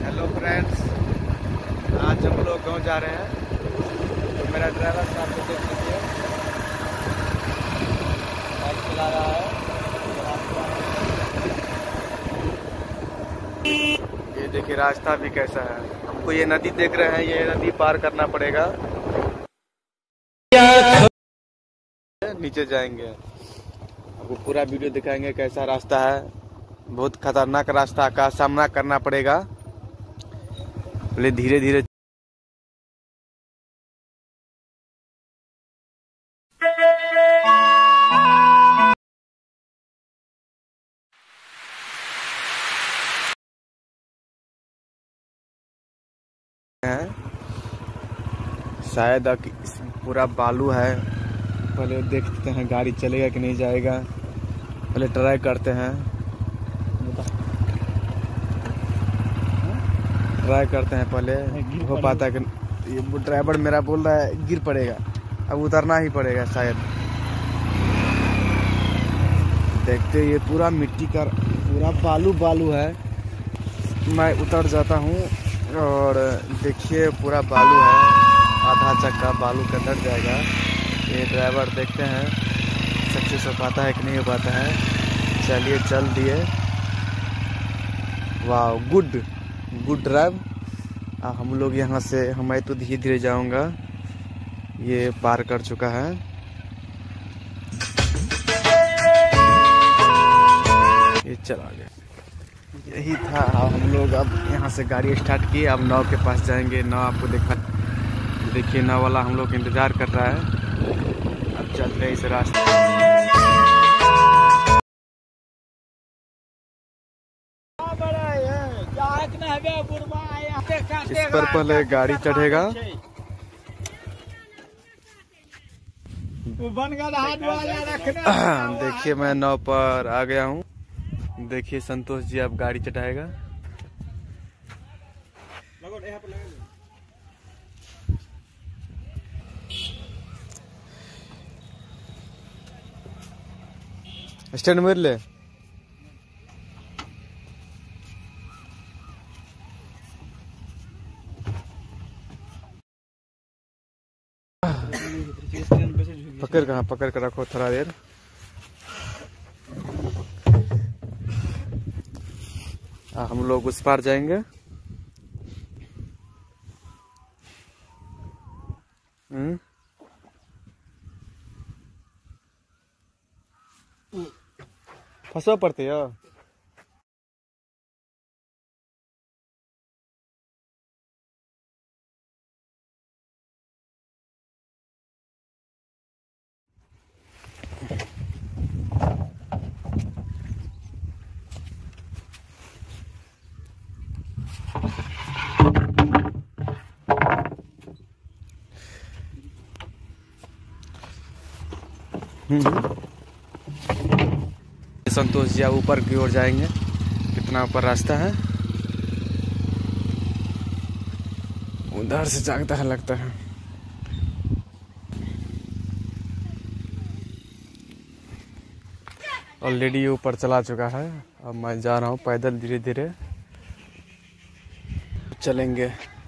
Hello friends, आज हम लोग गांव जा रहे हैं। तो मेरा ड्राइवर साहब को देख लीजिए, बाइक चला रहा है। ये देखिए रास्ता भी कैसा है। हमको ये नदी देख रहे हैं, ये नदी पार करना पड़ेगा, नीचे जाएंगे। आपको पूरा वीडियो दिखाएंगे कैसा रास्ता है। बहुत खतरनाक रास्ता का सामना करना पड़ेगा। पहले धीरे धीरे हैं। शायद पूरा बालू है। पहले देखते हैं गाड़ी चलेगा कि नहीं जाएगा, पहले ट्राई करते हैं। पहले हो पाता है कि ये ड्राइवर मेरा बोल रहा है गिर पड़ेगा, अब उतरना ही पड़ेगा शायद। देखते ये पूरा मिट्टी का पूरा बालू है। मैं उतर जाता हूँ और देखिए पूरा बालू है, आधा चक्का बालू के अंदर जाएगा। ये ड्राइवर देखते हैं सक्सेस हो पाता है कि नहीं हो पाता है। चलिए चल दिए। वाह, गुड ड्राइव। हम लोग यहाँ से मैं तो धीरे धीरे जाऊंगा, ये पार कर चुका है। ये चला गया। यही था। हम लोग अब यहाँ से गाड़ी स्टार्ट किए, अब नाव के पास जाएंगे। नाव आपको देखिए नाव वाला हम लोग इंतजार कर रहा है। अब चलते हैं इस रास्ते। इस पर पहले गाड़ी चढ़ेगा। देखिए मैं नाव पर आ गया हूँ। देखिए संतोष जी अब गाड़ी चढ़ाएगा। स्टैंड में ले। पकड़ कर रखो थोड़ा देर। हम लोग उस पार जाएंगे। फंसो पड़ते हो। संतोष जी अब ऊपर की ओर जाएंगे। कितना ऊपर रास्ता है, उधर से जागता है लगता है। ऑलरेडी ऊपर चला चुका है। अब मैं जा रहा हूँ पैदल, धीरे धीरे चलेंगे।